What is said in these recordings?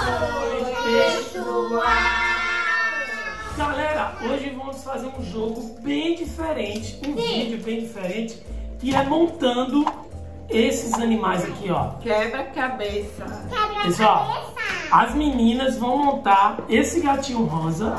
pessoal! Galera, hoje vamos fazer um jogo bem diferente, vídeo bem diferente, que é montando esses animais aqui, ó. Quebra-cabeça. Pessoal, as meninas vão montar esse gatinho rosa.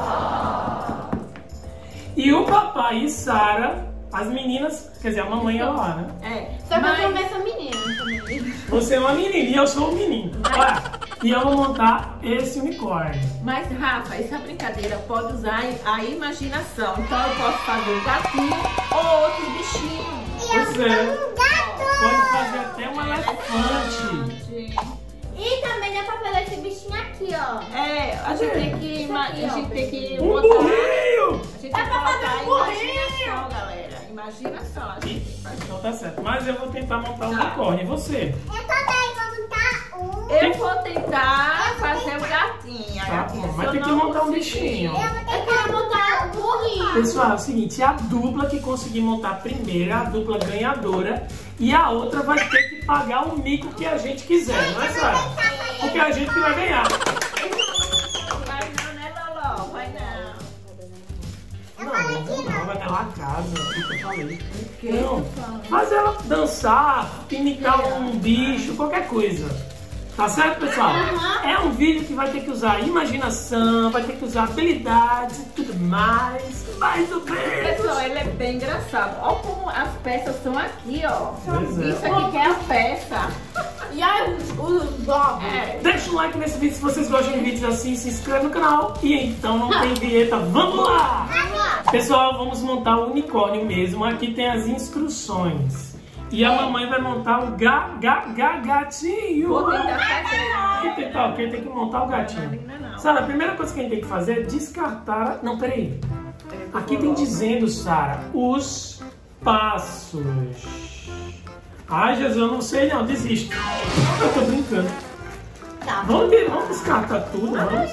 E o papai e Sara, as meninas, quer dizer, a mamãe e lá, né? É. Só que eu também sou menina também. Você é uma menina e eu sou um menino. Olha, e eu vou montar esse unicórnio. Mas, Rafa, essa brincadeira pode usar a imaginação. Então eu posso fazer um gatinho ou outro bichinho. Pois é. Pode fazer até um elefante. E também dá pra fazer esse bichinho aqui, ó. É, a gente tem que, a gente tem que Um botar. burrinho! A gente tem que colocar imaginação, galera. Imaginação, a gente tem que fazer. Então tá certo. Mas eu vou tentar montar um unicórnio. E você? Eu também vou montar um. Eu vou tentar fazer um gatinho. Tá bom, mas tem que montar um bichinho. Eu quero montar um burrinho. Pessoal, é o seguinte, a dupla que conseguir montar primeiro, a dupla ganhadora, e a outra vai ter que pagar o mico que a gente quiser, não é, Sara? Porque a gente que vai ganhar. Vai não, né, Loló? Vai não. Não, vai pela casa, o que eu falei. Que? Não, faz ela dançar, imitar um bicho, qualquer coisa. Tá certo, pessoal? É um vídeo que vai ter que usar imaginação, vai ter que usar habilidades e tudo mais ou menos. Pessoal, ele é bem engraçado. Olha como as peças são aqui, ó. Pois é. Isso aqui que é a peça. E aí os blobs. É. Deixa um like nesse vídeo se vocês gostam de vídeos assim, se inscreve no canal. E então não tem vinheta, vamos lá! Pessoal, vamos montar o unicórnio mesmo. Aqui tem as instruções. E a mamãe vai montar o gatinho. Vou tentar fazer. Tem que tentar o quê? Tem que montar o gatinho. Sara, a primeira coisa que a gente tem que fazer é descartar... Não, peraí. Aqui tem dizendo, Sara, os passos. Ai, Jesus, eu não sei não, desisto. Eu tô brincando. Tá. Vamos descartar tudo, vamos.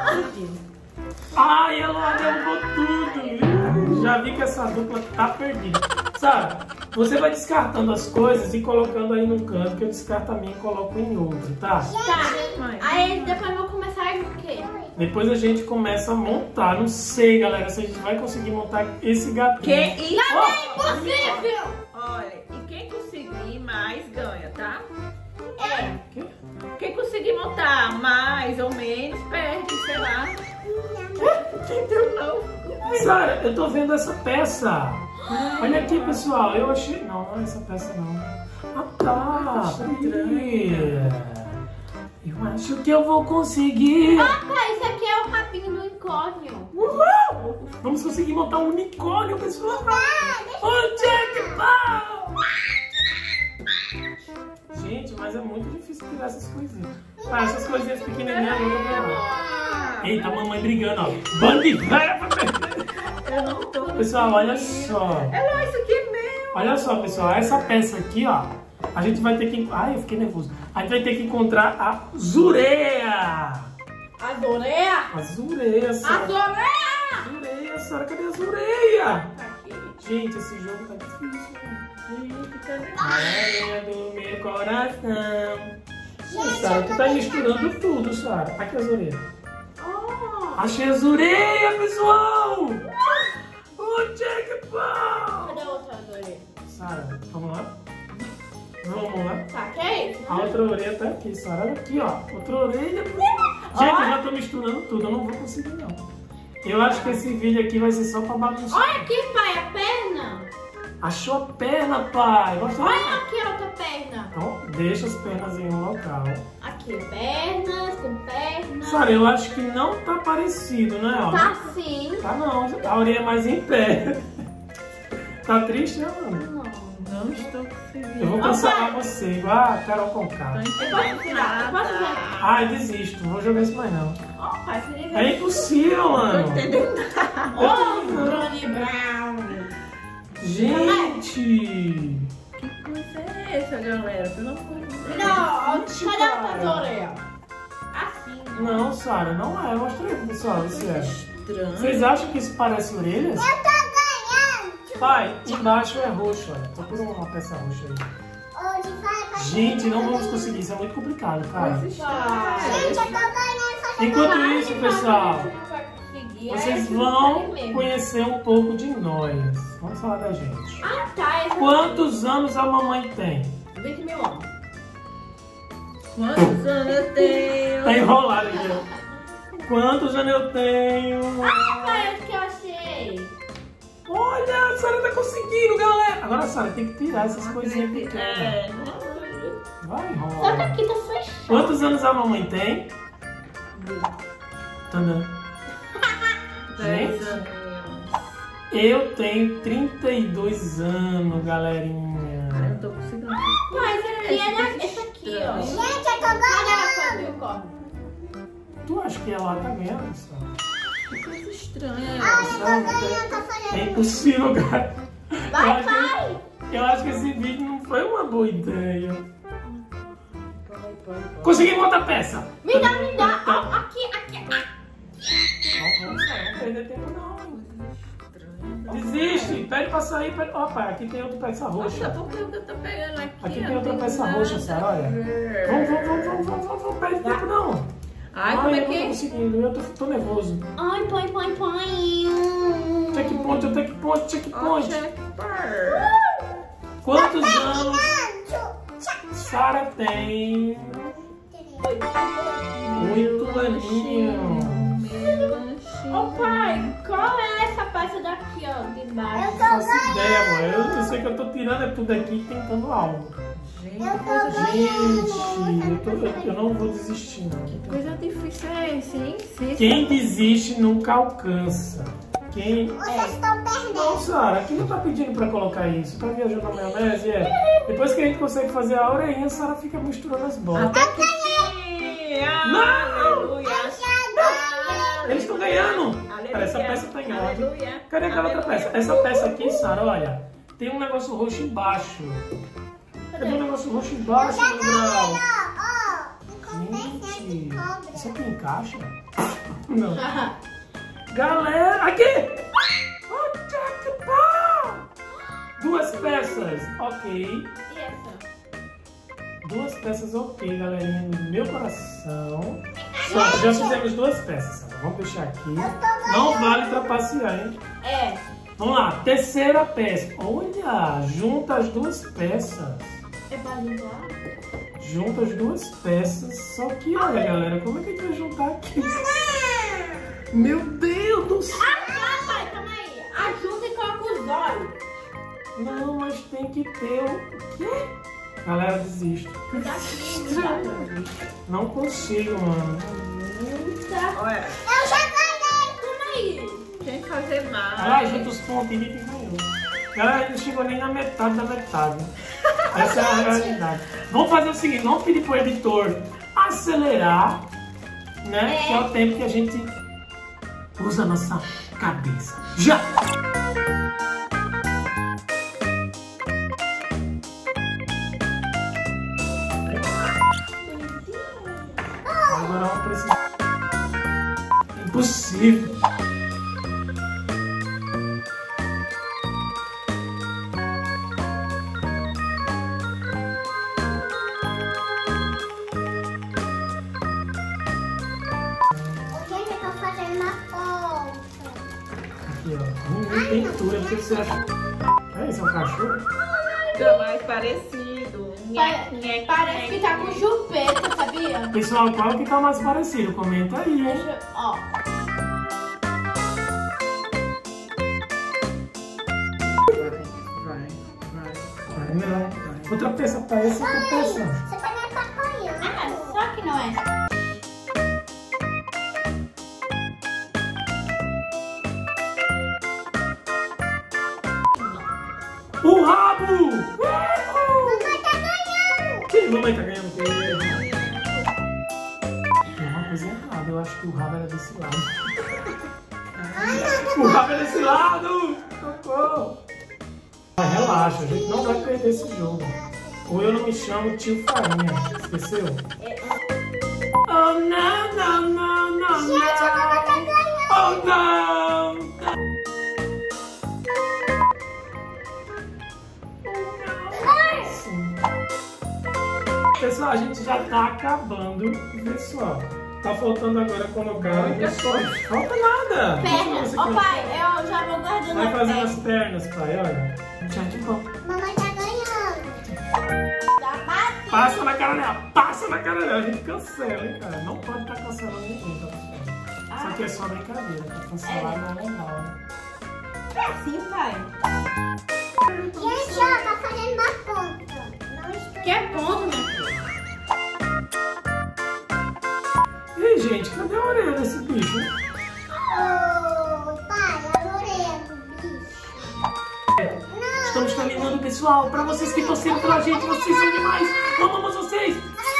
Ai, ela derrubou tudo. Já vi que essa dupla tá perdida. Sara, você vai descartando as coisas e colocando aí num canto, que eu descarto a minha e coloco em outro, tá? Tá. Aí depois eu vou começar o quê? Depois a gente começa a montar. Não sei, galera, se a gente vai conseguir montar esse gatinho. Que isso? Não é impossível! Olha, e quem conseguir mais ganha, tá? É. Quê? Quem conseguir montar mais ou menos perde, sei lá. Entendeu não? Sara, eu tô vendo essa peça. Olha aqui, pessoal. Eu achei... Não, não é essa peça, não. Ah, tá. Peraí. Eu acho que eu vou conseguir. Ah, tá. Isso aqui é o rabinho do unicórnio. Uhul! Vamos conseguir montar um unicórnio, pessoal. O Jack Pau! Gente, mas é muito difícil tirar essas coisinhas. Ah, essas coisinhas pequenininhas. Eita, a mamãe brigando, ó. Bando de velha pra perder. Eu não tô. Pessoal, olha só. É lá, isso aqui é meu. Olha só, pessoal. Essa peça aqui, ó. A gente vai ter que... Ai, eu fiquei nervoso. A gente vai ter que encontrar a Zureia. A Zoreia? A Zureia, Sara. A Zoreia! Zureia, Sara. Cadê a Zureia? Aqui. Gente, esse jogo tá difícil. Gente, cadê? Rainha do meu coração. Sara, tu tá misturando tudo, Sara. Aqui a Zureia. Achei a Zureia, pessoal! O Jack Pau! Cadê a outra Zoreia? Sara, vamos lá? Vamos lá? Tá, que é isso? A outra orelha tá aqui, Sara. Olha aqui, ó. Outra orelha. Gente, eu já tô misturando tudo. Eu não vou conseguir, não. Eu acho que esse vídeo aqui vai ser só pra bagunçar. Olha aqui, pai, a perna. Achou a perna, pai. Gostou? Olha aqui a outra perna. Então, deixa as pernas em um local. Aqui, pernas com pernas. Sara, eu acho que não tá parecido, né? Ó. Tá sim. Tá não. A orelha é mais em pé. Tá triste, né, mano? Não estou conseguindo. Eu vou cancelar você, igual a Carol Conká. Não Eu posso entendendo tirar? Eu posso nada. tirar? Ai, desisto. Não vou jogar isso mais, não. Ó, pai, você liga. É impossível, mano. Não entendendo nada. Ó, Brony Brown. Gente! Que coisa é essa, galera? Pelo amor de Deus. Não, Gente, cadê a cara. outra orelha? Assim. Não, Sara, não é. Eu mostrei pro pessoal esse é. Estranho. Vocês acham que isso parece orelhas? Eu tô ganhando. Pai, embaixo é roxo, olha. Procura uma peça roxa aí. Gente, não vamos conseguir. Isso é muito complicado, cara. Coisa estranha. Gente, eu tô ganhando. Enquanto isso, pessoal, vocês vão conhecer um pouco de nós. Vamos falar da gente. Ah, tá. Quantos anos a mamãe tem? 20 mil anos. Quantos anos eu tenho? Tá enrolado aqui, ó. Quantos anos eu tenho? Ah, foi o que eu achei. Olha, a Sara tá conseguindo, galera. Agora a Sara tem que tirar essas coisinhas pequenas. Vai, Só que enrola. aqui tá fechado. Quantos anos a mamãe tem? Tadã. 10 anos. Eu tenho 32 anos, galerinha. Eu tô conseguindo. Mas aqui é esse aqui, ó. Gente, eu tô ganhando. Tu acha que ela tá ganhando, Sara? Que coisa estranha. É impossível, cara. Vai, vai. Eu acho que esse vídeo não foi uma boa ideia. Consegui montar a peça. Me dá, me dá. Ó, aqui, aqui. Não perder tempo não. Desiste, pede pra sair. Pede... Opa, aqui tem outra peça Nossa, roxa. por que eu tô pegando aqui? Aqui tem outra peça roxa, Sara, olha. Vamos, perde tempo não. Ai, como é eu não tô que... conseguindo, eu tô nervoso. Ai, põe. Checkpoint. Check. Quantos anos Sara tem? 8 aninhos. Ô, pai, qual é essa peça daqui, ó, de baixo? Não faço ideia, amor. Eu sei que eu tô tirando tudo aqui e tentando algo. Gente, eu não vou desistir, não. Coisa difícil é essa, hein? Quem desiste nunca alcança. Quem... Vocês estão perdendo. Não, Sara, aqui não tá pedindo pra colocar isso. Tá viajando na maionese, é. Depois que a gente consegue fazer a orelhinha, a Sara fica misturando as bolas. Até que sim! Não! Aleluia! Eles estão ganhando! Aleluia. Cara, essa peça tá em ordem. Aleluia. Cadê aquela outra peça? Essa peça aqui, Sara, olha, tem um negócio roxo embaixo. Cadê o negócio roxo embaixo, Gabriel? Gente, isso aqui encaixa? Não. Galera, aqui! Oh, Jack Pau! 2 peças, ok. E essa? 2 peças, ok, galerinha, no meu coração. Só, já fizemos 2 peças, Sara. Vamos deixar aqui. Não vale trapacear, hein? É. Vamos lá, terceira peça. Olha, junta as 2 peças. É pra ligar? Junta as 2 peças. Só que, olha, galera, como é que a gente vai juntar aqui? Meu Deus do céu! Ah, pai, calma aí. Ajuda e coloca os olhos. Não, mas tem que ter o quê? Galera, desisto. Não consigo, mano. Olha, Eu já ganhei. Calma aí. tem que fazer mais. Ah, junta os pontos e ninguém ganhou. Galera, a gente não chegou nem na metade da metade. Essa é a realidade. Vamos fazer o seguinte, vamos pedir pro editor acelerar, né? Que é o tempo que a gente usa a nossa cabeça. Já! Agora vamos precisar. Impossível! Gente, eu tô fazendo uma ponta. Aqui, ó. Pintura, o que você acha? É isso, é um cachorro? Tá mais parecido. Parece que tá com chupeta, sabia? Pessoal, qual que tá mais parecido? Comenta aí, hein? Deixa eu... Ó. Vai. Vai, não. Outra peça, parece outra peça. Você tá me atrapalhando. Ah, só que não é. O rabo! Mamãe tá ganhando. Quem mamãe tá ganhando? Tem uma coisa errada, eu acho que o rabo era desse lado. O rabo é desse lado! Socorro! Mas relaxa, a gente não vai perder esse jogo. Ou eu não me chamo Tio Farinha, esqueceu? Oh não, não, não, não, Gente, a mamãe tá não! ganhando. Oh não! Sim. Pessoal, a gente já tá acabando. Pessoal, Tá faltando agora colocar. Falta nada. Perna. Ô pai, eu já vou guardando Vai a fazendo perna. as pernas, pai, olha. Tchau de bom. Mamãe tá ganhando. Tá batendo. Passa na cara dela, passa na cara dela. A gente cancela, hein, cara. Não pode estar cancelando ninguém, tá? Isso aqui é só brincadeira. Pra cancelar não é legal, né? É assim, pai. Gente, ó, tá fazendo uma ponta. Não estou. Quer ponto, minha filha? E aí, gente, cadê a orelha desse bicho? Ô, pai, a orelha do bicho. Estamos terminando, pessoal. Pra vocês que torceram pela gente, vocês são demais. Amamos vocês.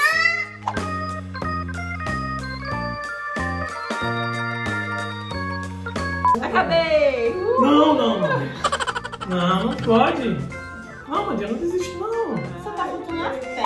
Acabei! Não, não, não. Não, não pode. Não, Mandia, não desiste, não. Só tá faltando a perna.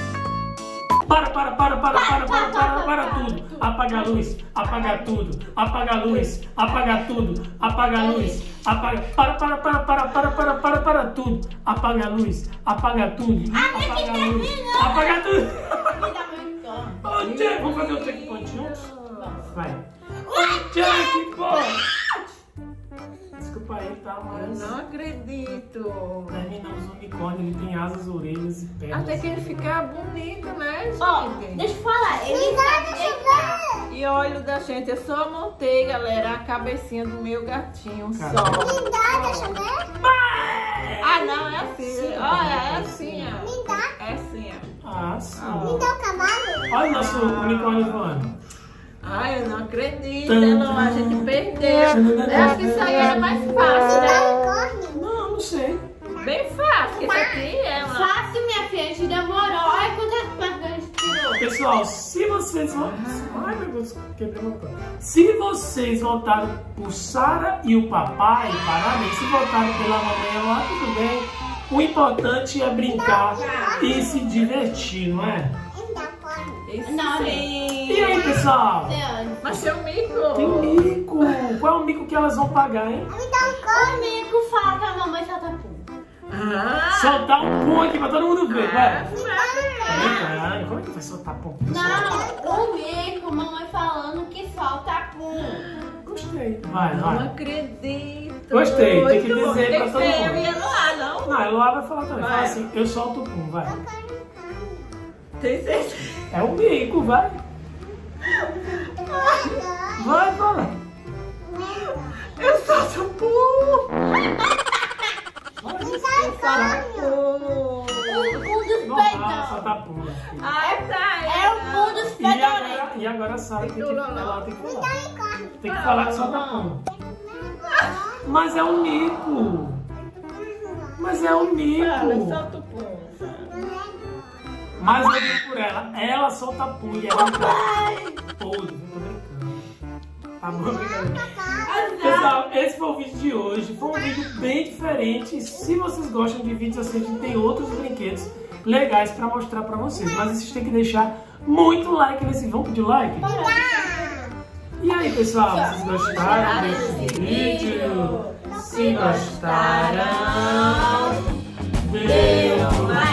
Para tudo. Apaga a luz, apaga tudo, apaga a luz, apaga tudo, apaga a luz, apaga. Para tudo. Apaga a luz, apaga tudo, apaga a luz, apaga tudo. Me dá meu encanto. Ô, Jack, vamos fazer o checkpoint juntos? Vai. Ô, checkpoint! Desculpa aí, tá, mas... Não acredito. Terminamos o unicórnio, ele tem asas, orelhas e pernas. Até que ele fica bonito, né, Ó, gente? deixa eu falar. Ele sabe deitar. E olha da gente, eu só montei, galera, a cabecinha do meu gatinho só. Me dá, deixa eu ver. Ah, não, é assim. Olha, é assim, ó. Me dá. É assim, ó. Ah, sim. Me dá o cavalo. Olha o nosso unicórnio voando. Ai, eu não acredito, Elon, a gente perdeu. Eu acho que isso aí era mais fácil, Me né? dá unicórnio. Não, não sei. Bem fácil, que isso aqui é uma... Fácil, minha filha. A gente demorou. Olha quantas pernas a gente tirou. Pessoal, se vocês... Ai, meu Deus, quebrei meu pano. Se vocês votaram por Sara e o papai, parabéns. Se votaram pela mamãe lá, tudo bem. O importante é brincar e se divertir, não é? Me dá unicórnio. Isso Não, sim. E aí, pessoal? Mas tem um mico. Tem mico. Qual é o mico que elas vão pagar, hein? Me dá unicórnio. O Mico fala que a mamãe solta pum. Ah, Soltar um pum aqui pra todo mundo ver, vai. vai. Como é que vai soltar pum? Não, o Mico, mamãe falando que solta pum. Gostei. Vai, Não vai. acredito. Gostei, tem que Muito bom. dizer Tem pra que todo ser eu mundo. e Eloá, não? Não, a Eloá vai falar também. Vai. Fala assim, eu solto o pum, vai. Tem certeza? É o mico, vai. Vai, vai. Eu solto o pum. Vai. Eu solto o pum. O pum dos Não vai peitão. soltar pum, minha filha. Ai, tá. É o pum dos peidorentes. E agora a Sara tem que falar, tem que falar. Unicórnio. Tem que falar que solta pum. Mas é um mico. Mas é um Eu mico. solto o pum. Mas eu digo por ela, ela solta pum e ela todo, eu tô brincando. Tá bom, brincadeira. Pessoal, esse foi o vídeo de hoje. Foi um vídeo bem diferente. Se vocês gostam de vídeos assim, a gente tem outros brinquedos legais pra mostrar pra vocês. Mas vocês têm que deixar muito like nesse vídeo. Vamos pedir like? E aí, pessoal, vocês gostaram desse vídeo? Se gostaram, dê um like.